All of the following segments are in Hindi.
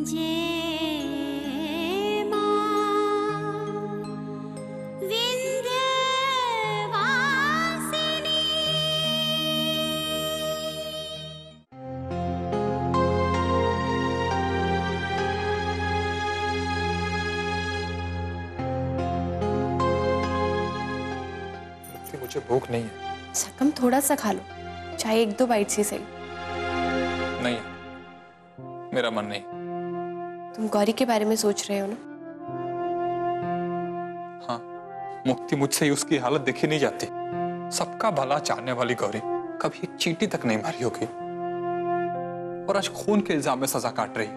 मुझे भूख नहीं है। सकम थोड़ा सा खा लो, चाहे 1-2 बाइट से सही। नहीं, मेरा मन नहीं। तुम गौरी के बारे में सोच रहे हो ना? हाँ, मुक्ति मुझसे ही उसकी हालत देखी नहीं जाती। सबका भला चाहने वाली गौरी कभी एक चींटी तक नहीं मारी होगी और आज खून के इल्जाम में सजा काट रही।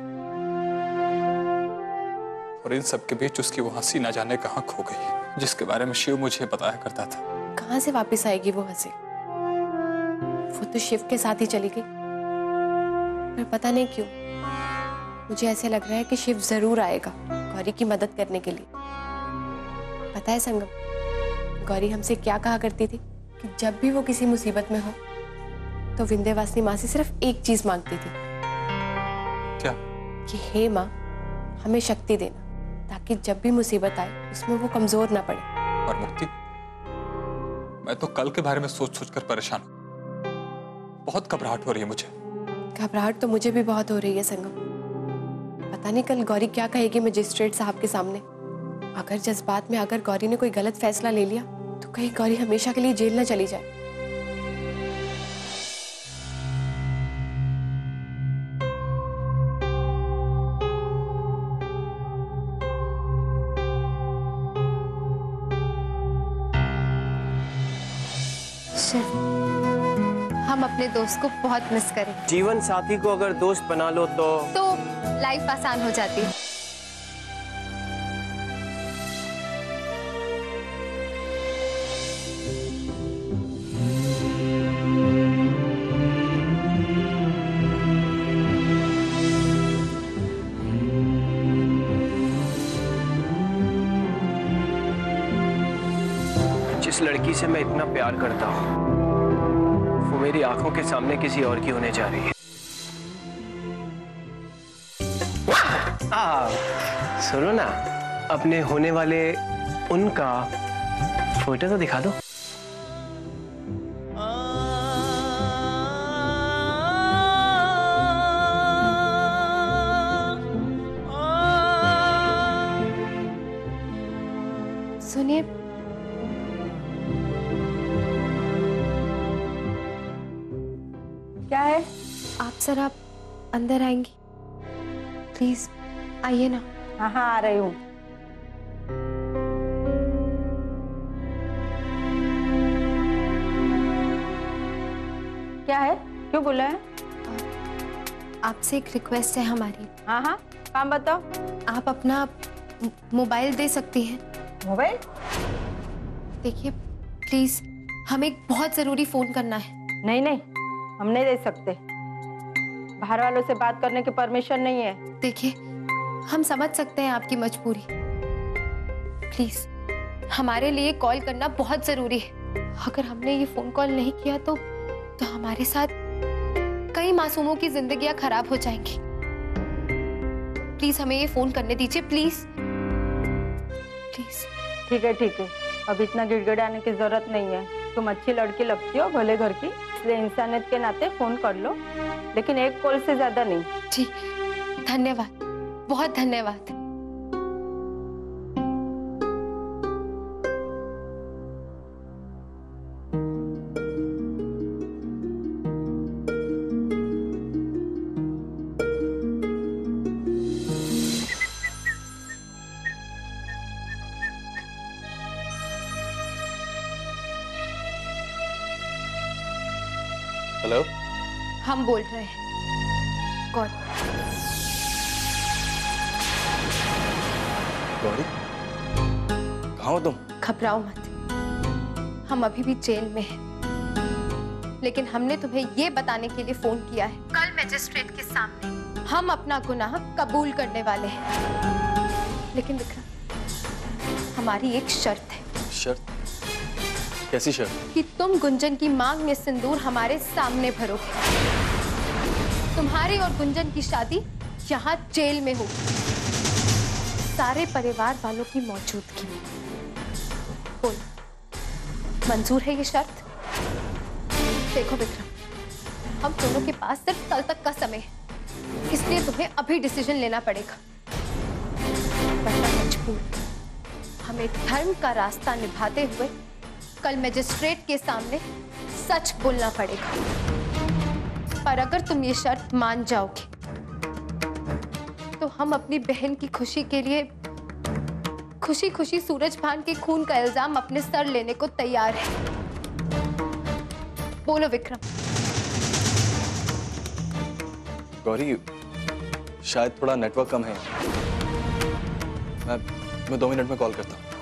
और इन सब के बीच उसकी वो हंसी ना जाने कहां खो गई, जिसके बारे में शिव मुझे बताया करता था। कहां से वापस आएगी वो हंसी? वो तो शिव के साथ ही चली गई। पर पता नहीं क्यों मुझे ऐसे लग रहा है कि शिव जरूर आएगा गौरी की मदद करने के लिए। पता है संगम, गौरी हमसे क्या कहा करती थी कि जब भी वो किसी मुसीबत में हो तो विंध्यवासिनी माँ से सिर्फ एक चीज मांगती थी। क्या? कि हे माँ, हमें शक्ति देना ताकि जब भी मुसीबत आए उसमें वो कमजोर ना पड़े। और मुक्ति, मैं तो कल के बारे में सोच सोच कर परेशान हूं। बहुत घबराहट हो रही है मुझे। घबराहट तो मुझे भी बहुत हो रही है संगम। पता नहीं कल गौरी क्या कहेगी मजिस्ट्रेट साहब के सामने। अगर जज्बात में अगर गौरी ने कोई गलत फैसला ले लिया तो कहीं गौरी हमेशा के लिए जेल न चली जाए। हम अपने दोस्त को बहुत मिस करें। जीवन साथी को अगर दोस्त बना लो तो लाइफ आसान हो जाती है। जिस लड़की से मैं इतना प्यार करता हूँ वो मेरी आंखों के सामने किसी और की होने जा रही है। सुनो ना, अपने होने वाले उनका फोटो तो दिखा दो। सुनिए, क्या है? आप जरा अंदर आएंगी प्लीज? आइए ना। हाँ हाँ, आ रही हूँ। क्या है? क्यों बुलाया है? आपसे एक रिक्वेस्ट है हमारी। हाँ हाँ, काम बताओ। आप अपना मोबाइल दे सकती हैं? मोबाइल? देखिए प्लीज, हमें एक बहुत जरूरी फोन करना है। नहीं नहीं, हम नहीं दे सकते। बाहर वालों से बात करने की परमिशन नहीं है। देखिए, हम समझ सकते हैं आपकी मजबूरी। प्लीज, हमारे लिए कॉल करना बहुत जरूरी है। अगर हमने ये फोन कॉल नहीं किया तो हमारे साथ कई मासूमों की जिंदगियां खराब हो जाएंगी। प्लीज हमें ये फोन करने दीजिए, प्लीज प्लीज। ठीक है, अब इतना गिड़गिड़ाने की जरूरत नहीं है। तुम अच्छी लड़की लगती हो, भले घर की, इसलिए इंसानियत के नाते फोन कर लो, लेकिन एक कॉल से ज्यादा नहीं। जी, धन्यवाद, बहुत धन्यवाद। हेलो, हम बोल रहे हैं। कौन? गौरी, कहाँ हो तुम? घबराओ मत, हम अभी भी जेल में हैं। लेकिन हमने तुम्हें ये बताने के लिए फोन किया है, कल मजिस्ट्रेट के सामने हम अपना गुनाह कबूल करने वाले हैं। लेकिन विक्रम, हमारी एक शर्त है। शर्त? कैसी शर्त? कि तुम गुंजन की मांग में सिंदूर हमारे सामने भरोगे। तुम्हारी और गुंजन की शादी यहाँ जेल में हो, सारे परिवार वालों की मौजूदगी में। बोल, मंजूर है ये शर्त? देखो विक्रम, हम दोनों के पास सिर्फ कल तक का समय है, इसलिए तुम्हें अभी डिसीजन लेना पड़ेगा, वरना मजबूर हमें धर्म का रास्ता निभाते हुए कल मजिस्ट्रेट के सामने सच बोलना पड़ेगा। और अगर तुम ये शर्त मान जाओगे तो हम अपनी बहन की खुशी के लिए खुशी खुशी सूरजभान के खून का इल्जाम अपने सर लेने को तैयार है। बोलो विक्रम। गौरी, शायद थोड़ा नेटवर्क कम है। मैं 2 मिनट में कॉल करता हूँ।